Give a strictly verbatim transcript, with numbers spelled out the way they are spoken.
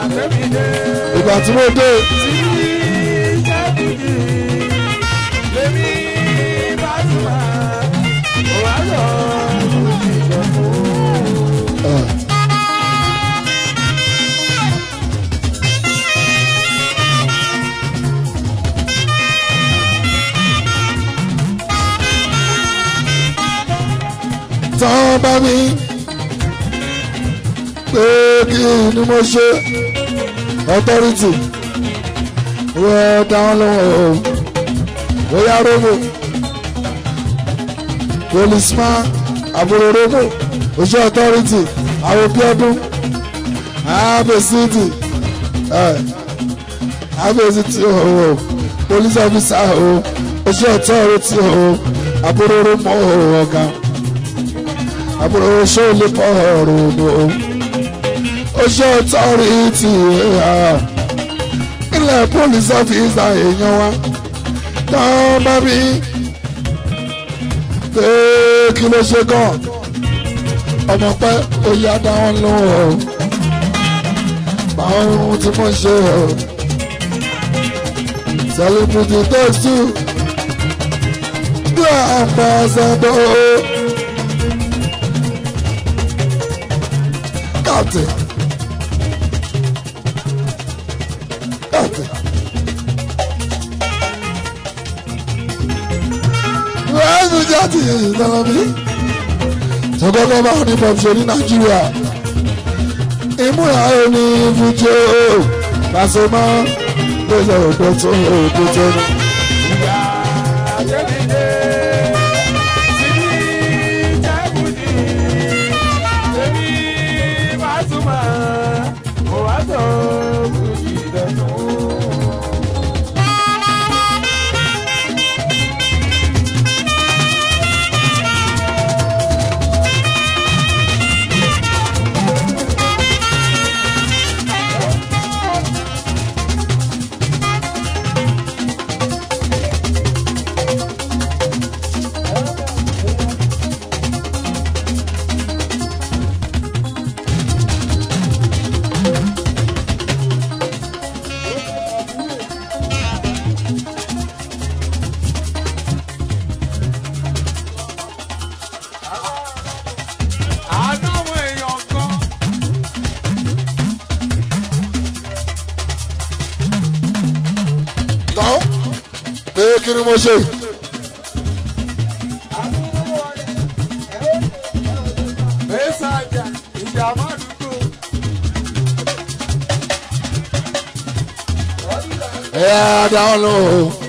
ìgbà tí mo dé. lèmi Pasuma wà lọ tán bá mi pé kí ni mo ṣe authority wọ́n dáhùn lọ́wọ́ ó yá romo policeman àbúrò romo oṣù authority àwọn bí ọdún abesiti abesiti o police officer o oṣù authority o àbúrò romo ọ̀gá àbúrò oṣù olùkọ́ romo oṣù authority ilẹ̀ police officer èèyàn wa tán bá mi pé kí ló ṣe gan ọmọ pẹ́ oyè adáwọn lọ́wọ́ báwọn ohun tí mo ṣe ọ̀ celebrity takes two bí àpá ṣàbọ̀ captain captain. Wẹ́ẹ̀sì jáde ìdáná mi. Tọ́gọ́gọ́ bá ní pọ̀pṣẹ̀ ní Nàìjíríà. Ìmúra ẹni Fuji o. Pasuma ló ṣe òpó tó òpó tó ní. ìyá jẹ́bìdé síbi jẹ́bùdì lèmi Pasuma wà lọ Fuji dọ̀tún. Tán pé kí ni mo ṣe. Mẹ́sàájà ìjàmbá àdúgbò. Ẹ á dáhùn lóhùn.